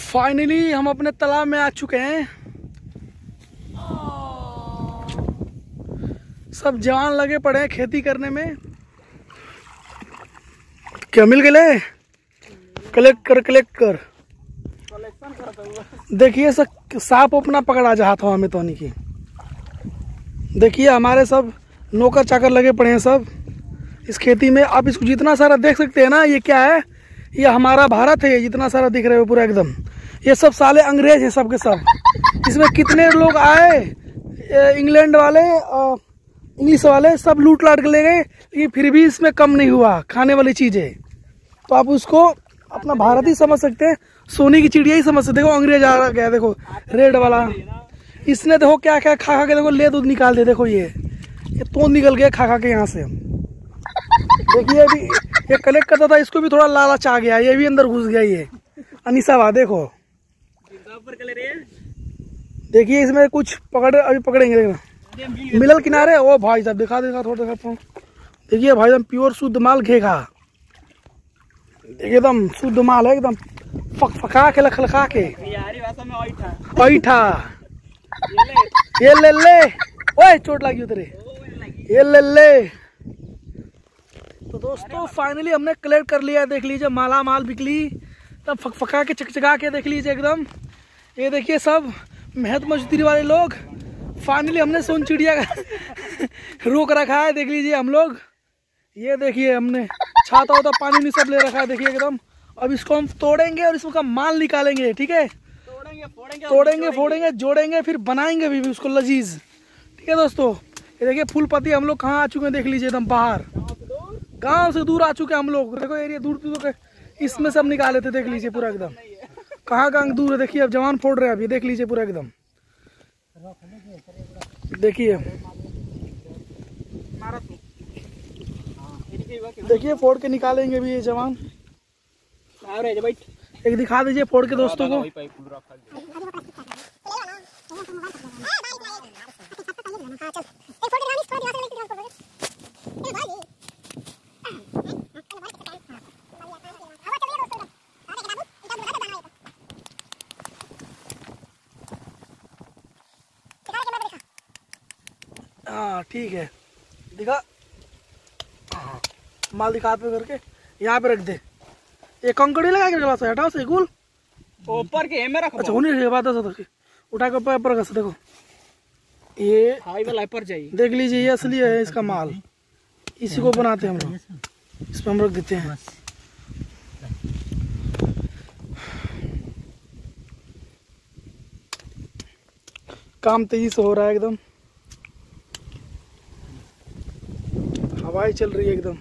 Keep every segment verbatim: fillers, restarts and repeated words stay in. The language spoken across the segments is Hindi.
फाइनली हम अपने तालाब में आ चुके हैं। सब जवान लगे पड़े हैं खेती करने में। क्या मिल गए? कलेक्ट कर कलेक्ट कर देखिए सब सांप अपना पकड़ा जा हाथों में तो नहीं की। देखिए हमारे सब नौकर चाकर लगे पड़े हैं सब इस खेती में। आप इसको जितना सारा देख सकते हैं ना, ये क्या है? ये हमारा भारत है। ये जितना सारा दिख रहे हो पूरा एकदम, ये सब साले अंग्रेज हैं सब के सब। इसमें कितने लोग आए, इंग्लैंड वाले इंग्लिश वाले सब लूट लाट के ले गए, लेकिन फिर भी इसमें कम नहीं हुआ खाने वाली चीजें। तो आप उसको अपना भारत ही समझ सकते हैं, सोने की चिड़िया ही समझ सकते। देखो अंग्रेज आ गया, देखो रेड वाला, इसने देखो क्या क्या खा खा के देखो ले दूध निकाल दे। देखो ये ये तो निकल गया खा खा के यहाँ से। देखिए अभी ये कलेक्ट करता था, इसको भी थोड़ा लालच आ गया, ये भी अंदर घुस गया। ये अनिशा देखो, देखिए इसमें कुछ पकड़ अभी पकड़ेंगे। मिलल किनारे ओ भाई साहब, दिखा दिखा थोड़ा दिखा। देखिए भाई एकदम प्योर शुद्ध माल घेगा, एकदम शुद्ध माल है, एकदम फक फका के लख लखा के ऐठा। ये ले ले ओए, चोट लगी उतरे, ये ले ले। तो दोस्तों फाइनली हमने कलेक्ट कर लिया। देख लीजिए माला माल बिकली, तब फक फका के चकचका के देख लीजिए एकदम। ये देखिए सब मेहनत मजदूरी वाले लोग। फाइनली हमने सोन चिड़िया का रोक रखा है, देख लीजिए हम लोग। ये देखिए हमने छाता होता पानी नहीं सब ले रखा है, देखिए एकदम। अब इसको हम तोड़ेंगे और इसका माल निकालेंगे, ठीक है? तोड़ेंगे फोड़ेंगे तोड़ेंगे फोड़ेंगे जोड़ेंगे, फिर बनाएंगे भी, भी उसको लजीज, ठीक है दोस्तों। ये देखिए फूल पत्ती हम लोग कहाँ आ चुके हैं, देख लीजिए एकदम बाहर, गांव से दूर आ चुके हैं हम लोग। देखो एरिया दूर दूर इसमें सब निकाले थे, देख लीजिए पूरा एकदम कहाँ कहाँ दूर है। देखिए अब जवान फोड़ रहे हैं अभी, देख लीजिए पूरा एकदम। देखिए देखिए फोड़ के निकालेंगे भी ये जवान। एक दिखा दीजिए फोड़ के दोस्तों को। हाँ ठीक है, दिखा। हाँ माल दिखा पे करके यहाँ पे रख दे। ये कंकड़ी लगा के गला से हटाओ से गुल ऊपर के है मेरा। अच्छा होने के बाद उठा के ऊपर रख। देखो ये हाई वाला पर जाइए, देख लीजिए ये असली है इसका माल, इसी को बनाते हैं हम लोग। इस पर हम रख देते हैं। काम तेजी से हो रहा है एकदम, हवाएं चल रही है एकदम।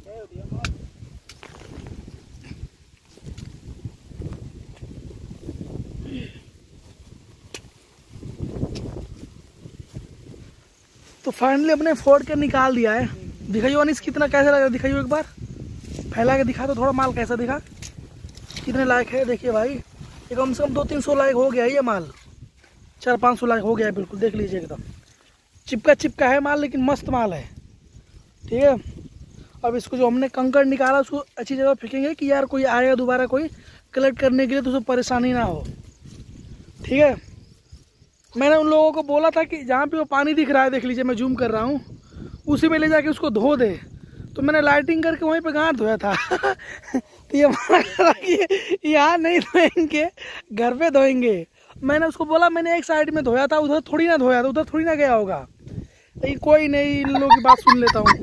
तो फाइनली अपने फोड़ के निकाल दिया है। दिखाइए अनिस कितना कैसा लग रहा है, दिखाइए एक बार फैला के दिखा। तो थोड़ा माल कैसा दिखा, कितने लायक है। देखिए भाई ये कम से कम दो तीन सौ लायक हो गया है ये माल, चार पाँच सौ लायक हो गया है बिल्कुल। देख लीजिए एकदम चिपका चिपका है माल, लेकिन मस्त माल है, ठीक है। अब इसको जो हमने कंकड़ निकाला उसको अच्छी जगह फेंकेंगे कि यार कोई आएगा दोबारा कोई कलेक्ट करने के लिए तो उसको परेशानी ना हो, ठीक है। मैंने उन लोगों को बोला था कि जहाँ पे वो पानी दिख रहा है, देख लीजिए मैं जूम कर रहा हूँ, उसी में ले जाके उसको धो दे। तो मैंने लाइटिंग करके वहीं पे गांठ धोया था तो ये माना कि यहाँ नहीं धोएंगे, घर पे धोएंगे। मैंने उसको बोला, मैंने एक साइड में धोया था, उधर थोड़ी ना धोया था, उधर थोड़ी ना गया होगा। लेकिन कोई नहीं, इन लोगों की बात सुन लेता हूँ।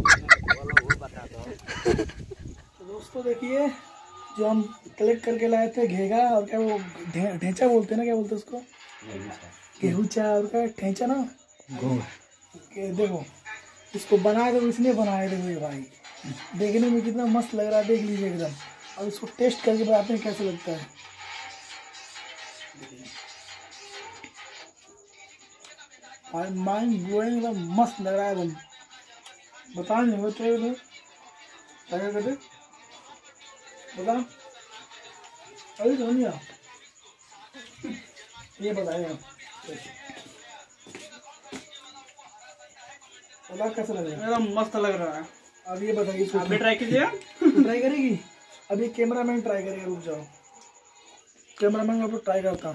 तो दोस्तों देखिए जो हम कलेक्ट करके लाए थे घेगा और क्या वो ढेंचा बोलते हैं ना, क्या बोलते हैं उसको, गेहूँचा और क्या ठेंचा ना। देखो इसको बनाए थे, इसने बनाए थे भाई, देखने में कितना मस्त लग रहा है, देख लीजिए एकदम। और इसको टेस्ट करके बताते हैं कैसे लगता है। माइंड ब्लोइंग एकदम मस्त लग रहा है एकदम, बता नहीं हो ट्राई करो ट्राई करते बता अभी तो नहीं आ ये बताएगा बता कैसा लग रहा है। एकदम मस्त लग रहा है। अब ये बताइए, आप भी ट्राई कीजिए। ट्राई करेगी, अभी कैमरा मैन ट्राई करेगा, रुक जाओ। कैमरा मैन आप ट्राई करता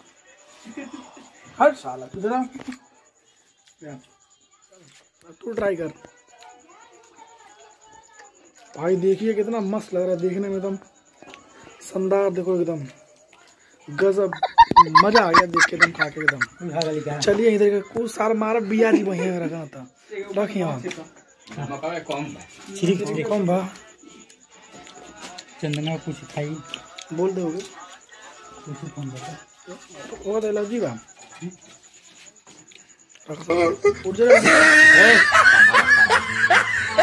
हर साल तुझे तू ट्राई कर भाई। देखिए कितना मस्त लग रहा है देखने में, एकदम शानदार। देखो एकदम गजब, मजा आ गया देख के एकदम खा के एकदम। चलिए इधर कुछ सार मारा बिया जी वहीं रखा था रखिए कम बा चंदना कुछ खाई बोल दोगे वो तो एलर्जी बा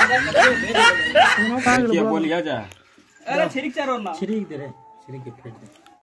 बोलिया जा। अरे छिरिक चारो ना छिरिक दे रे छिरिक के फेंक दे।